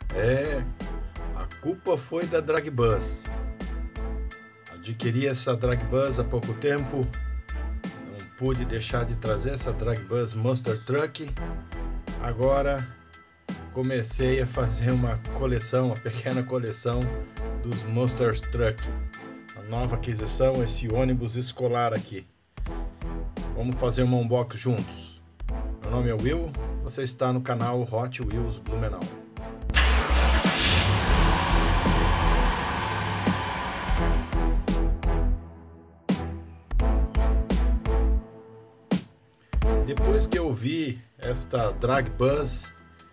É, a culpa foi da Drag Buzz. Adquiri essa Drag Buzz há pouco tempo, não pude deixar de trazer essa Drag Buzz Monster Truck. Agora comecei a fazer uma coleção, uma pequena coleção dos Monster Truck. A nova aquisição, esse ônibus escolar aqui. Vamos fazer um unboxing juntos. Meu nome é Will, você está no canal Hot Wheels Blumenau. Depois que eu vi esta Drag Buzz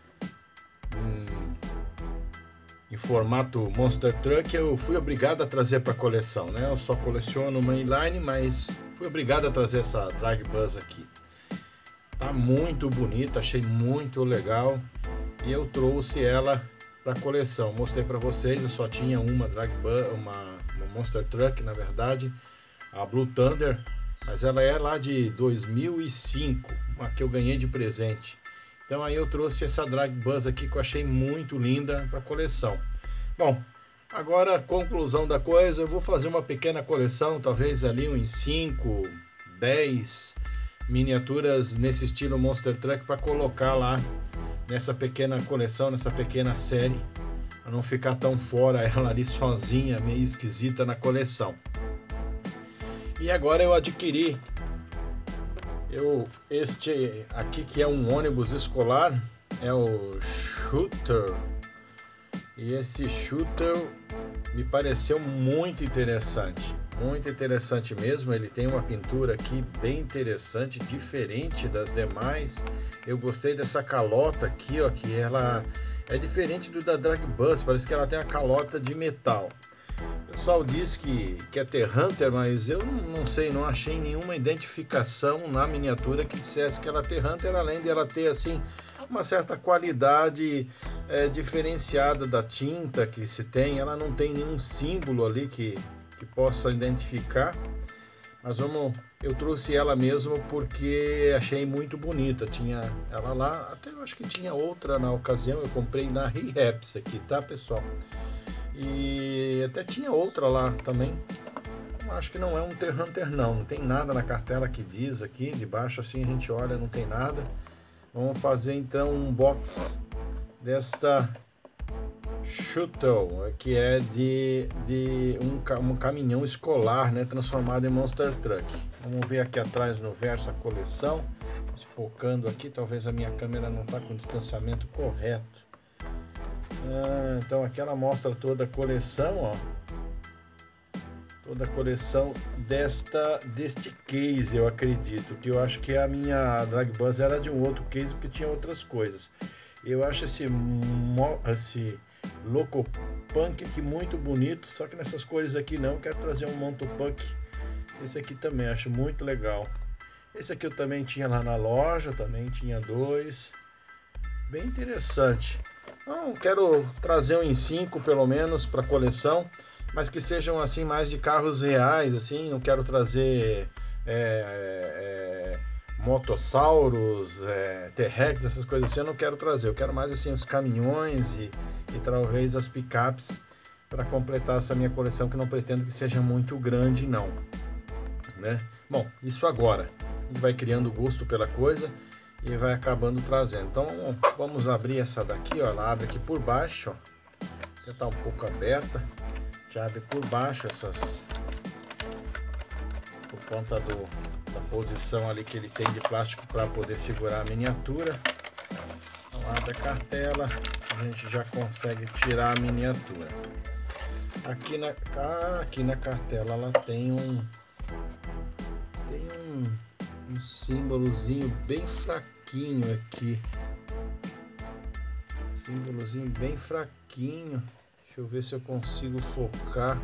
em formato Monster Truck, eu fui obrigado a trazer para a coleção, né? Eu só coleciono mainline, mas fui obrigado a trazer essa Drag Buzz aqui. Tá muito bonita, achei muito legal e eu trouxe ela para a coleção. Mostrei para vocês, eu só tinha uma Drag Buzz, uma Monster Truck, na verdade, a Blue Thunder, mas ela é lá de 2005, uma que eu ganhei de presente. Então aí eu trouxe essa Drag Buzz aqui que eu achei muito linda para coleção. Bom, agora a conclusão da coisa, eu vou fazer uma pequena coleção, talvez ali uns 5, 10 miniaturas nesse estilo Monster Truck para colocar lá nessa pequena coleção, nessa pequena série, para não ficar tão fora ela ali sozinha, meio esquisita na coleção. E agora eu adquiri este aqui que é um ônibus escolar, é o Shooter, e esse Shooter me pareceu muito interessante mesmo. Ele tem uma pintura aqui bem interessante, diferente das demais. Eu gostei dessa calota aqui, ó, que ela é diferente do da Drag Buzz, parece que ela tem a calota de metal. O pessoal diz que é T-Hunter, mas eu não sei, não achei nenhuma identificação na miniatura que dissesse que ela é T-Hunter, além de ela ter assim uma certa qualidade diferenciada da tinta que se tem. Ela não tem nenhum símbolo ali que possa identificar, mas eu trouxe ela mesmo porque achei muito bonita. Tinha ela lá, até eu acho que tinha outra na ocasião, eu comprei na Rehaps aqui, tá, pessoal? E até tinha outra lá também. Acho que não é um T-Hunter não tem nada na cartela que diz aqui, de baixo assim a gente olha, não tem nada. Vamos fazer então um box desta Shuttle, que é de um caminhão escolar, né, transformado em Monster Truck. Vamos ver aqui atrás no verso a coleção, focando aqui, talvez a minha câmera não está com o distanciamento correto. Então aqui ela mostra toda a coleção, ó. Toda a coleção deste case, eu acredito. Que eu acho que a minha Drag Buzz era de um outro case, porque tinha outras coisas. Eu acho esse Loco Punk aqui muito bonito, só que nessas cores aqui não. Eu quero trazer um Monto Punk. Esse aqui também acho muito legal. Esse aqui eu também tinha lá na loja, também tinha dois. Bem interessante. Então, quero trazer um em 5 pelo menos para coleção, mas que sejam assim mais de carros reais, assim. Não quero trazer motossauros, T-Rex, essas coisas assim. Eu não quero trazer. Eu quero mais assim os caminhões e talvez as picapes para completar essa minha coleção, que não pretendo que seja muito grande não, né? Bom, isso agora a gente vai criando gosto pela coisa e vai acabando trazendo. Então vamos abrir essa daqui, ó. Ela abre aqui por baixo, ó. Já tá um pouco aberta, já abre por baixo essas, por conta da posição ali que ele tem de plástico para poder segurar a miniatura. Então abre a cartela, a gente já consegue tirar a miniatura. Aqui na cartela ela tem um símbolozinho bem fraquinho aqui. Símbolozinho bem fraquinho. Deixa eu ver se eu consigo focar.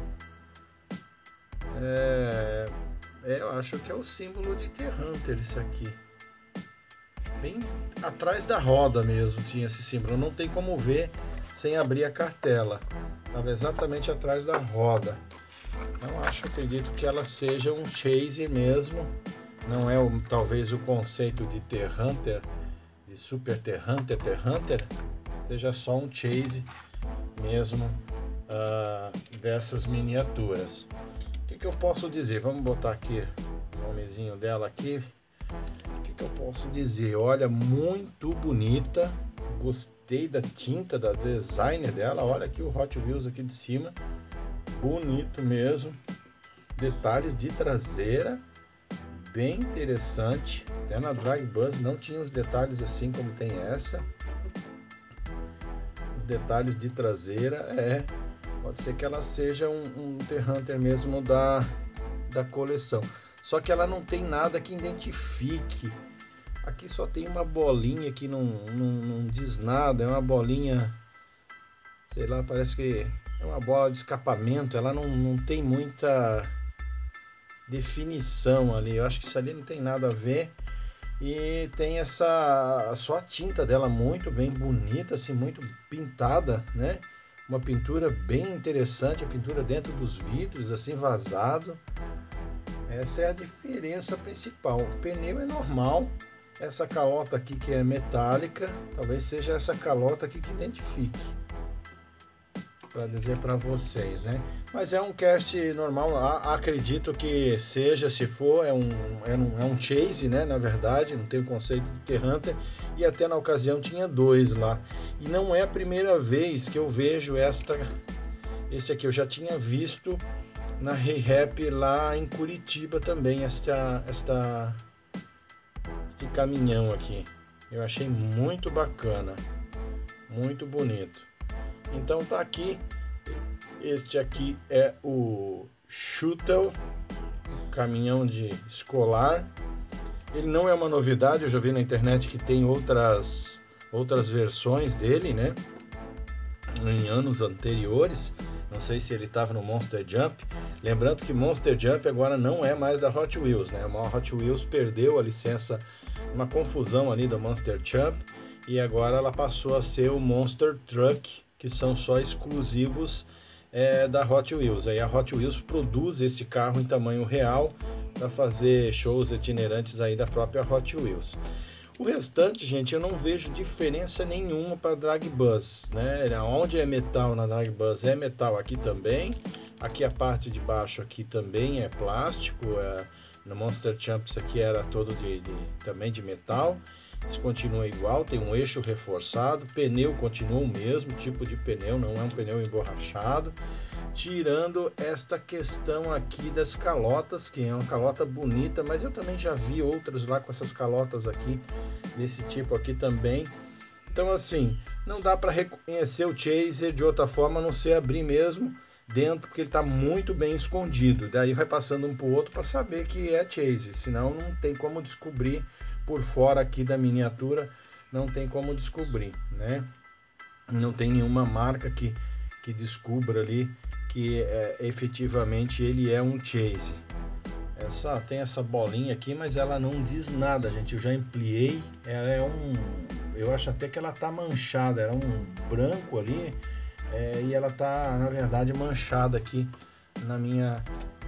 Eu acho que é o símbolo de T-Hunter isso aqui. Bem atrás da roda mesmo tinha esse símbolo. Não tem como ver sem abrir a cartela. Estava exatamente atrás da roda. Então acredito que ela seja um chase mesmo. Não é talvez o conceito de T-Hunter, de Super T-Hunter, seja só um chase mesmo dessas miniaturas. O que eu posso dizer? Vamos botar aqui o nomezinho dela aqui. O que eu posso dizer? Olha, muito bonita. Gostei da tinta, da design dela. Olha aqui o Hot Wheels aqui de cima. Bonito mesmo. Detalhes de traseira. Bem interessante. Até na Drag Buzz não tinha os detalhes assim como tem essa. Os detalhes de traseira pode ser que ela seja um T-Hunter mesmo da coleção. Só que ela não tem nada que identifique. Aqui só tem uma bolinha que não diz nada. É uma bolinha, sei lá, parece que é uma bola de escapamento. Ela não tem muita definição ali. Eu acho que isso ali não tem nada a ver. E tem só a tinta dela muito bem bonita, assim, muito pintada, né? Uma pintura bem interessante, a pintura dentro dos vidros, assim, vazado. Essa é a diferença principal. O pneu é normal. Essa calota aqui que é metálica, talvez seja essa calota aqui que identifique, para dizer para vocês, né? Mas é um cast normal, acredito que seja, se for, é um chase, né? Na verdade, não tem o conceito de T-Hunter, e até na ocasião tinha 2 lá. E não é a primeira vez que eu vejo esse aqui, eu já tinha visto na Rehap lá em Curitiba também, este caminhão aqui. Eu achei muito bacana, muito bonito. Então tá aqui, este aqui é o Shuttle, caminhão de escolar. Ele não é uma novidade, eu já vi na internet que tem outras versões dele, né? Em anos anteriores, não sei se ele estava no Monster Jump. Lembrando que Monster Jump agora não é mais da Hot Wheels, né? A Hot Wheels perdeu a licença, uma confusão ali do Monster Jump, e agora ela passou a ser o Monster Truck, que são só exclusivos da Hot Wheels. Aí a Hot Wheels produz esse carro em tamanho real para fazer shows itinerantes aí da própria Hot Wheels. O restante, gente, eu não vejo diferença nenhuma para Drag Buzz, né? Onde é metal na Drag Buzz é metal aqui também. Aqui a parte de baixo aqui também é plástico. No Monster Champs aqui era todo também de metal. Isso continua igual, tem um eixo reforçado, pneu continua o mesmo tipo de pneu, não é um pneu emborrachado, tirando esta questão aqui das calotas, que é uma calota bonita, mas eu também já vi outras lá com essas calotas aqui, desse tipo aqui também. Então assim, não dá para reconhecer o Chaser de outra forma, a não ser abrir mesmo dentro, porque ele está muito bem escondido, daí vai passando um para o outro para saber que é Chaser, senão não tem como descobrir. Por fora aqui da miniatura não tem como descobrir, né? Não tem nenhuma marca que descubra ali que efetivamente ele é um Chase. Tem essa bolinha aqui, mas ela não diz nada, gente. Eu já ampliei. Eu acho até que ela tá manchada. Era um branco ali e ela tá, na verdade, manchada aqui na minha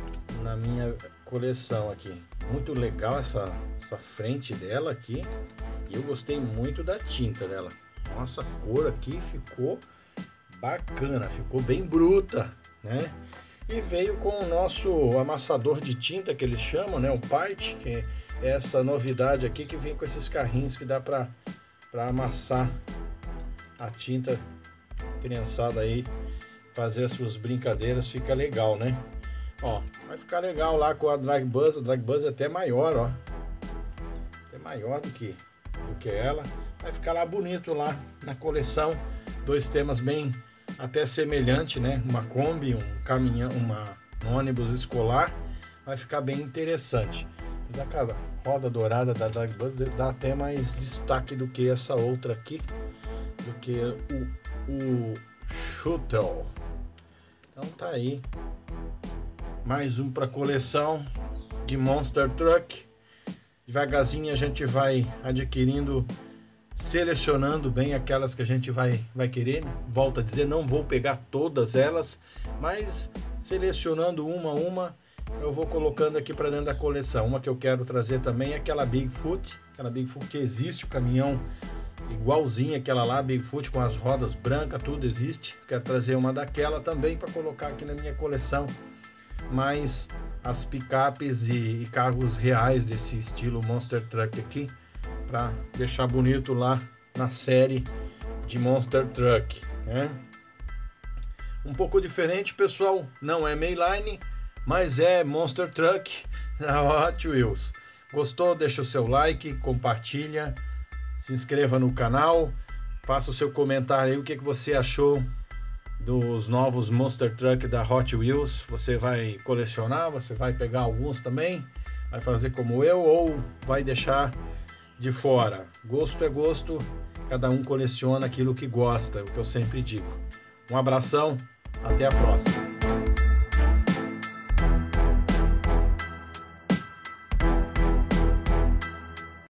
coleção aqui. Muito legal essa frente dela aqui, e eu gostei muito da tinta dela. Nossa, a cor aqui ficou bacana, ficou bem bruta, né? E veio com o nosso amassador de tinta que eles chamam, né? O Pite, que é essa novidade aqui que vem com esses carrinhos que dá para amassar a tinta. Criançada aí fazer as suas brincadeiras, fica legal, né? Ó, vai ficar legal lá com a Drag Buzz. A Drag Buzz é até maior, ó. Até maior do que ela. Vai ficar lá bonito lá na coleção. 2 temas bem até semelhante, né? Uma Kombi, um caminhão, um ônibus escolar. Vai ficar bem interessante. Mas a cada roda dourada da Drag Buzz dá até mais destaque do que essa outra aqui. Do que o Shuttle. Então tá aí. Mais um para coleção de Monster Truck. Devagarzinho a gente vai adquirindo, selecionando bem aquelas que a gente vai querer. Volto a dizer, não vou pegar todas elas, mas selecionando uma a uma, eu vou colocando aqui para dentro da coleção. Uma que eu quero trazer também é aquela Bigfoot que existe, o caminhão igualzinha aquela lá, Bigfoot, com as rodas brancas, tudo existe. Quero trazer uma daquela também para colocar aqui na minha coleção. Mas as picapes e carros reais desse estilo Monster Truck aqui, para deixar bonito lá na série de Monster Truck, né? Um pouco diferente, pessoal, não é Mainline, mas é Monster Truck da Hot Wheels. Gostou? Deixa o seu like, compartilha, se inscreva no canal, faça o seu comentário aí, o que você achou dos novos Monster Truck da Hot Wheels. Você vai colecionar, você vai pegar alguns também, vai fazer como eu ou vai deixar de fora? Gosto é gosto, cada um coleciona aquilo que gosta, é o que eu sempre digo. Um abração, até a próxima.